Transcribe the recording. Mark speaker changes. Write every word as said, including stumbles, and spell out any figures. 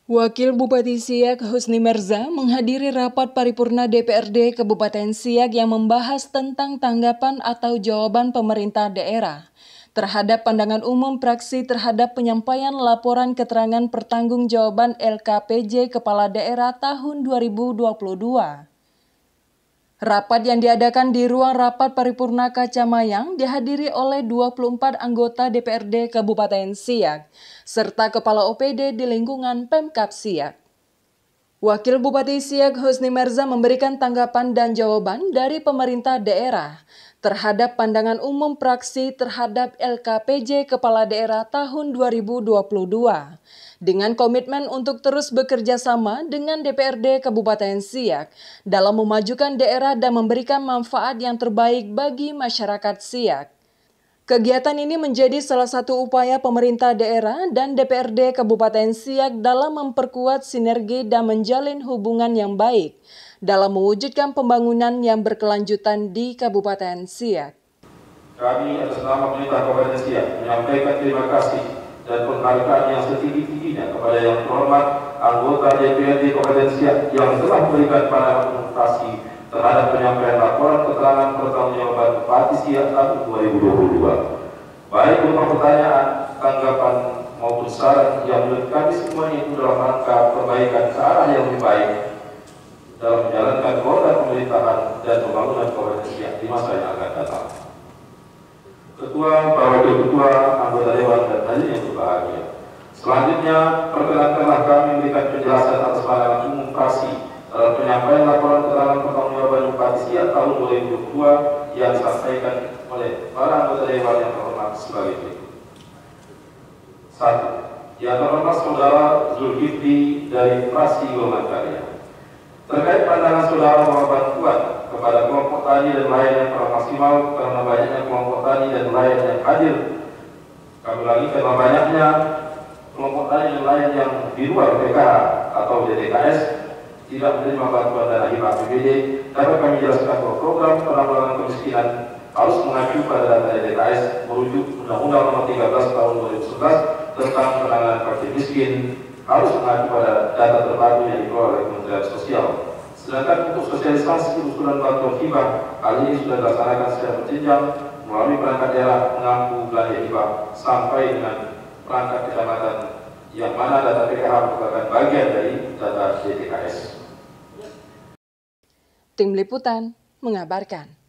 Speaker 1: Wakil Bupati Siak Husni Merza menghadiri rapat paripurna D P R D Kabupaten Siak yang membahas tentang tanggapan atau jawaban pemerintah daerah terhadap pandangan umum praksi terhadap penyampaian laporan keterangan pertanggungjawaban L K P J Kepala Daerah tahun dua ribu dua puluh dua. Rapat yang diadakan di ruang rapat paripurna Kacamayang dihadiri oleh dua puluh empat anggota D P R D Kabupaten Siak, serta Kepala O P D di lingkungan Pemkab Siak. Wakil Bupati Siak Husni Merza memberikan tanggapan dan jawaban dari pemerintah daerah terhadap pandangan umum praksi terhadap L K P J Kepala Daerah tahun dua ribu dua puluh dua. Dengan komitmen untuk terus bekerja sama dengan D P R D Kabupaten Siak dalam memajukan daerah dan memberikan manfaat yang terbaik bagi masyarakat Siak. Kegiatan ini menjadi salah satu upaya pemerintah daerah dan D P R D Kabupaten Siak dalam memperkuat sinergi dan menjalin hubungan yang baik dalam mewujudkan pembangunan yang berkelanjutan di Kabupaten Siak.
Speaker 2: Kami atas nama pemerintah Kabupaten Siak menyampaikan terima kasih dan penghargaan yang setinggi-tingginya kepada yang terhormat anggota D P R D Kabupaten Siak yang telah memberikan pandangan komunikasi terhadap penyampaian laporan keterangan pertanggungjawaban Bupati Siak tahun dua ribu dua puluh dua. Baik berupa pertanyaan, tanggapan maupun saran yang menurut kami semuanya itu dalam rangka perbaikan ke arah yang lebih baik dalam menjalankan roda pemerintahan dan pembangunan Kabupaten Siak di masa yang akan datang. Ketua, Pak Wakil Ketua, anggota Dewan dan hadirin yang berbahagia. Selanjutnya, perkenankanlah kami memberikan penjelasan atas pandangan umum praksi dalam penyampaian laporan keterangan pertanggungjawaban Bupati Siak tahun dua ribu dua puluh dua yang disampaikan oleh para anggota Dewan yang terhormat sebagai berikut. Satu, yang terhormat Saudara Zulkifli dari Praksi Golongan Karya. Terkait pandangan saudara bahwa bantuan kepada kelompok tani dan nelayan yang kurang maksimal karena banyaknya kelompok tani dan nelayan yang hadir. Kami lagi karena banyaknya kelompok tani dan nelayan yang di luar P K H atau D T K S tidak menerima bantuan dana hibah A P B D, dapat kami jelaskan bahwa program penanggulangan kemiskinan harus mengacu pada data D T K S merujuk Undang-Undang Nomor tiga belas Tahun dua ribu sebelas tentang penanganan fakir miskin, harus mengacu pada data terbaru yang dikelola oleh Kementerian Sosial. Sedangkan untuk sosialisasi usulan bantuan hibah, hal ini sudah dilaksanakan secara berjenjang melalui perangkat daerah mengampu belanja hibah sampai dengan perangkat kecamatan yang mana data P K H merupakan bagian dari data D T K S.
Speaker 1: Tim Liputan mengabarkan.